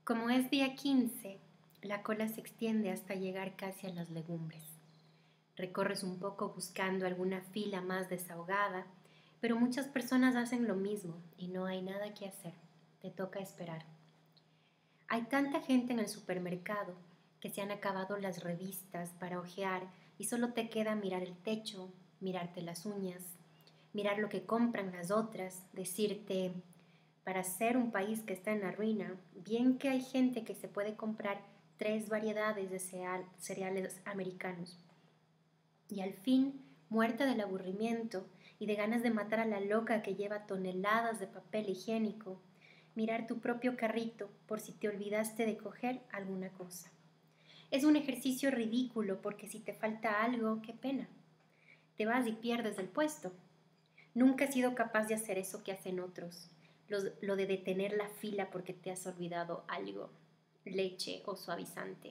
Como es día 15, la cola se extiende hasta llegar casi a las legumbres. Recorres un poco buscando alguna fila más desahogada, pero muchas personas hacen lo mismo y no hay nada que hacer. Te toca esperar. Hay tanta gente en el supermercado que se han acabado las revistas para hojear y solo te queda mirar el techo, mirarte las uñas, mirar lo que compran las otras, decirte, para ser un país que está en la ruina, bien que hay gente que se puede comprar 3 variedades de cereales americanos. Y al fin, muerta del aburrimiento y de ganas de matar a la loca que lleva toneladas de papel higiénico, mirar tu propio carrito por si te olvidaste de coger alguna cosa. Es un ejercicio ridículo porque si te falta algo, qué pena. Te vas y pierdes el puesto. Nunca he sido capaz de hacer eso que hacen otros, lo de detener la fila porque te has olvidado algo, leche o suavizante.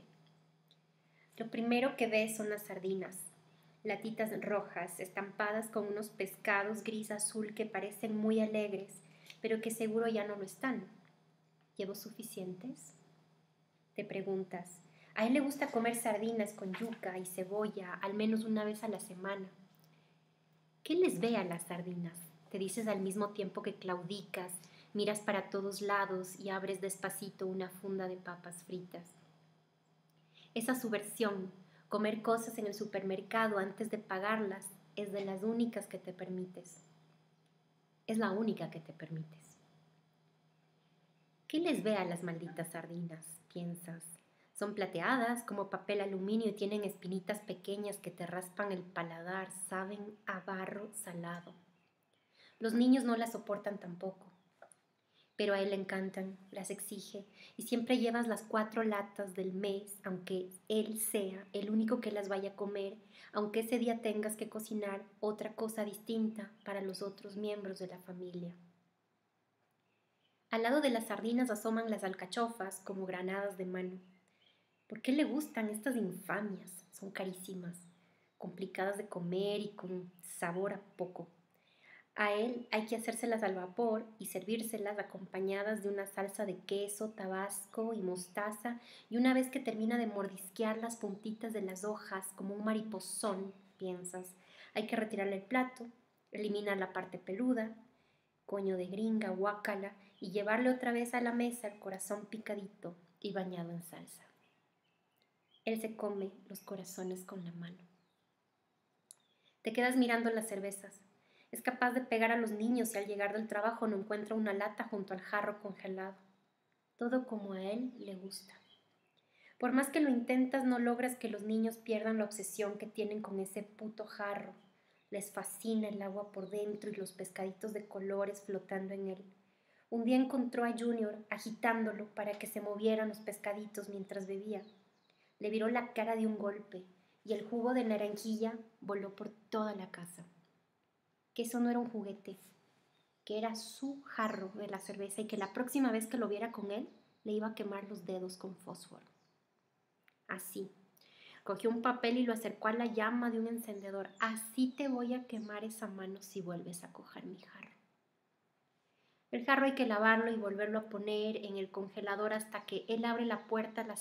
Lo primero que ves son las sardinas, latitas rojas estampadas con unos pescados gris azul que parecen muy alegres, pero que seguro ya no lo están. ¿Llevo suficientes? Te preguntas. A él le gusta comer sardinas con yuca y cebolla al menos una vez a la semana. ¿Qué les ve a las sardinas? Te dices al mismo tiempo que claudicas, miras para todos lados y abres despacito una funda de papas fritas. Esa subversión, comer cosas en el supermercado antes de pagarlas, es de las únicas que te permites. Es la única que te permites. ¿Qué les ve a las malditas sardinas? Piensas. Son plateadas como papel aluminio y tienen espinitas pequeñas que te raspan el paladar, saben a barro salado. Los niños no las soportan tampoco, pero a él le encantan, las exige y siempre llevas las 4 latas del mes, aunque él sea el único que las vaya a comer, aunque ese día tengas que cocinar otra cosa distinta para los otros miembros de la familia. Al lado de las sardinas asoman las alcachofas como granadas de mano. ¿Por qué le gustan estas infamias? Son carísimas, complicadas de comer y con sabor a poco. A él hay que hacérselas al vapor y servírselas acompañadas de una salsa de queso, tabasco y mostaza, y una vez que termina de mordisquear las puntitas de las hojas como un mariposón, piensas, hay que retirarle el plato, eliminar la parte peluda, coño de gringa, guácala, y llevarle otra vez a la mesa el corazón picadito y bañado en salsa. Él se come los corazones con la mano. Te quedas mirando las cervezas. Es capaz de pegar a los niños y al llegar del trabajo no encuentra una lata junto al jarro congelado. Todo como a él le gusta. Por más que lo intentas, no logras que los niños pierdan la obsesión que tienen con ese puto jarro. Les fascina el agua por dentro y los pescaditos de colores flotando en él. Un día encontró a Junior agitándolo para que se movieran los pescaditos mientras bebía. Le viró la cara de un golpe y el jugo de naranjilla voló por toda la casa. Que eso no era un juguete, que era su jarro de la cerveza y que la próxima vez que lo viera con él, le iba a quemar los dedos con fósforo. Así, cogió un papel y lo acercó a la llama de un encendedor. Así te voy a quemar esa mano si vuelves a coger mi jarro. El jarro hay que lavarlo y volverlo a poner en el congelador hasta que él abre la puerta a las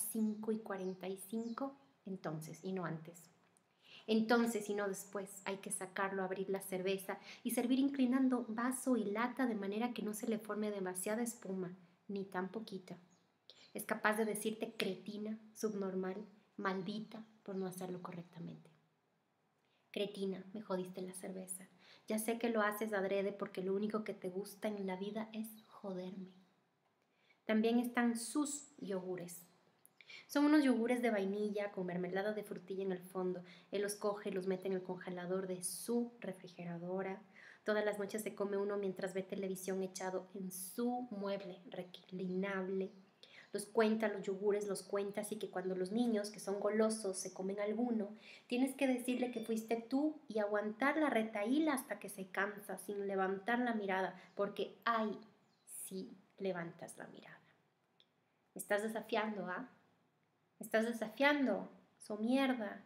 5:45, entonces, y no antes. Entonces, y no después, hay que sacarlo, abrir la cerveza y servir inclinando vaso y lata de manera que no se le forme demasiada espuma, ni tan poquita. Es capaz de decirte cretina, subnormal, maldita por no hacerlo correctamente. Cretina, me jodiste la cerveza. Ya sé que lo haces adrede porque lo único que te gusta en la vida es joderme. También están sus yogures. Son unos yogures de vainilla con mermelada de frutilla en el fondo. Él los coge y los mete en el congelador de su refrigeradora. Todas las noches se come uno mientras ve televisión echado en su mueble reclinable. Los cuenta, los yogures los cuenta, así que cuando los niños, que son golosos, se comen alguno, tienes que decirle que fuiste tú y aguantar la retahíla hasta que se cansa, sin levantar la mirada, porque ay, sí levantas la mirada. Me estás desafiando, ¿ah? Me estás desafiando, so mierda.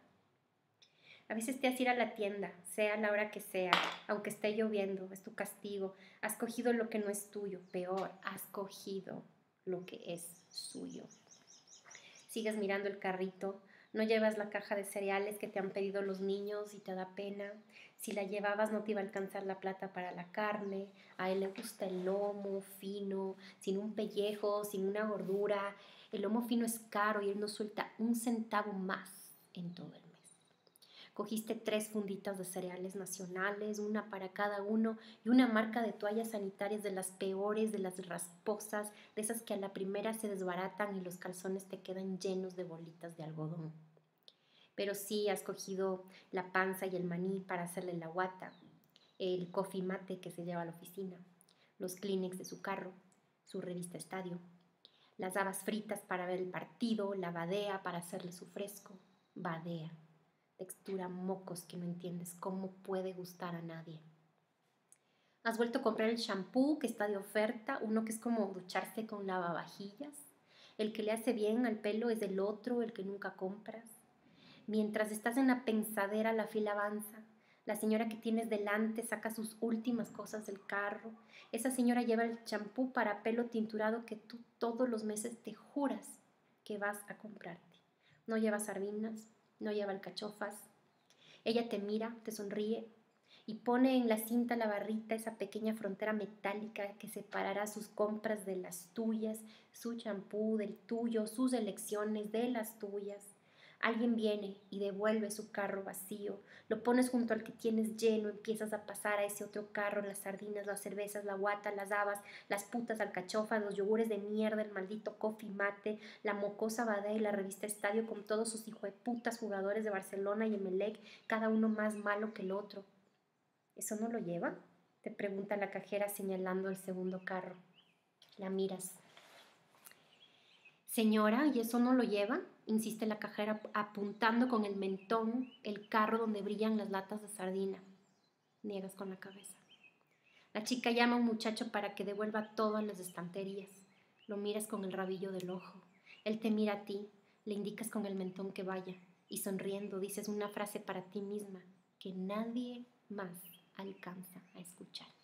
A veces te has ir a la tienda, sea la hora que sea, aunque esté lloviendo, es tu castigo. Has cogido lo que no es tuyo, peor, has cogido. lo que es suyo. Sigues mirando el carrito, no llevas la caja de cereales que te han pedido los niños y te da pena. Si la llevabas no te iba a alcanzar la plata para la carne. A él le gusta el lomo fino, sin un pellejo, sin una gordura. El lomo fino es caro y él no suelta un centavo más en todo el mes. Cogiste 3 funditas de cereales nacionales, una para cada uno, y una marca de toallas sanitarias de las peores, de las rasposas, de esas que a la primera se desbaratan y los calzones te quedan llenos de bolitas de algodón. Pero sí has cogido la panza y el maní para hacerle la guata, el coffee mate que se lleva a la oficina, los Kleenex de su carro, su revista Estadio, las habas fritas para ver el partido, la badea para hacerle su fresco, badea, textura mocos que no entiendes cómo puede gustar a nadie. Has vuelto a comprar el shampoo que está de oferta, uno que es como ducharse con lavavajillas. El que le hace bien al pelo es el otro, el que nunca compras. Mientras estás en la pensadera, la fila avanza. La señora que tienes delante saca sus últimas cosas del carro. Esa señora lleva el champú para pelo tinturado que tú todos los meses te juras que vas a comprarte. No lleva sardinas, no lleva alcachofas. Ella te mira, te sonríe y pone en la cinta la barrita, esa pequeña frontera metálica que separará sus compras de las tuyas, su champú del tuyo, sus elecciones de las tuyas. Alguien viene y devuelve su carro vacío, lo pones junto al que tienes lleno, empiezas a pasar a ese otro carro las sardinas, las cervezas, la guata, las habas, las putas alcachofas, los yogures de mierda, el maldito coffee mate, la mocosa badea y la revista Estadio con todos sus hijueputas jugadores de Barcelona y Emelec, cada uno más malo que el otro. ¿Eso no lo lleva?, te pregunta la cajera señalando el segundo carro. La miras. Señora, ¿y eso no lo lleva?, insiste la cajera apuntando con el mentón el carro donde brillan las latas de sardina. Niegas con la cabeza. La chica llama a un muchacho para que devuelva todo a las estanterías. Lo miras con el rabillo del ojo. Él te mira a ti, le indicas con el mentón que vaya y sonriendo dices una frase para ti misma que nadie más alcanza a escuchar.